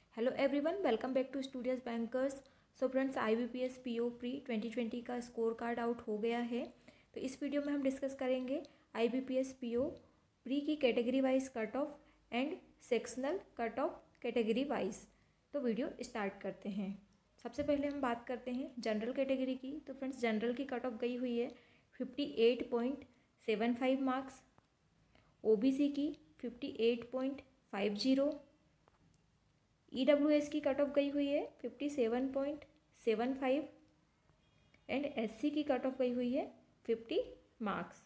Hello everyone, welcome back to studios bankers. So friends, IBPS PO pre 2020 का score card out हो गया है। तो इस वीडियो में हम डिस्कस करेंगे IBPS PO प्री की category wise cut off and sectional cut off category wise. तो वीडियो स्टार्ट करते हैं। सबसे पहले हम बात करते हैं जनरल कैटेगरी की। तो फ्रेंड्स, जनरल की कट ऑफ गई हुई है 58.75 मार्क्स, OBC की 58.50, EWS की कट ऑफ गई हुई है 57.75 एंड SC की कट ऑफ गई हुई है 50 मार्क्स।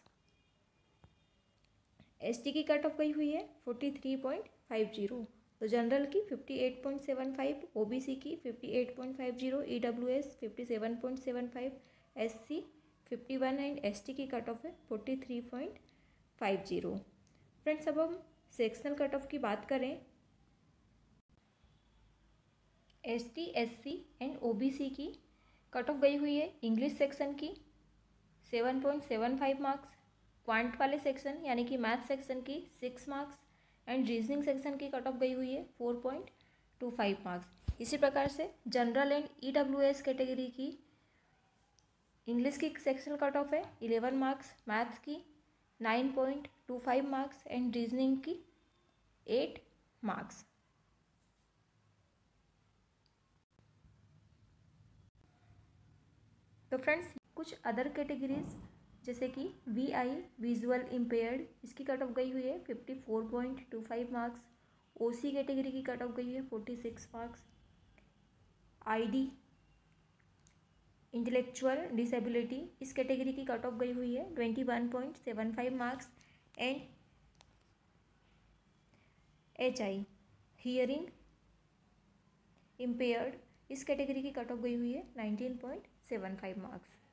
ST की कट ऑफ गई हुई है 43.50। तो जनरल की 58.75, OBC की 58.50, EWS 57.75, SC 51 एंड ST की कट ऑफ है 43.50। फ्रेंड्स, अब हम सेक्शनल कट ऑफ की बात करें। ST, SC एंड OBC की कट ऑफ गई हुई है इंग्लिश सेक्शन की 7.75 मार्क्स, क्वांट वाले सेक्शन यानी कि मैथ सेक्शन की 6 मार्क्स एंड रीजनिंग सेक्शन की कट ऑफ गई हुई है 4.25 मार्क्स। इसी प्रकार से जनरल एंड EWS कैटेगरी की इंग्लिश की सेक्शनल कट ऑफ है 11 मार्क्स, मैथ्स की 9.25 मार्क्स एंड रीजनिंग की 8 मार्क्स। तो फ्रेंड्स, कुछ अदर कैटेगरीज जैसे कि VI विजुअल इम्पेयर्ड, इसकी कट ऑफ गई हुई है 54.25 मार्क्स। OC कैटेगरी की कट ऑफ गई है 46 मार्क्स। ID इंटेलेक्चुअल डिसेबिलिटी, इस कैटेगरी की कट ऑफ गई हुई है 21.75 marks and HI hearing impaired, इस कैटेगरी की कट ऑफ गई हुई है 19.75 मार्क्स।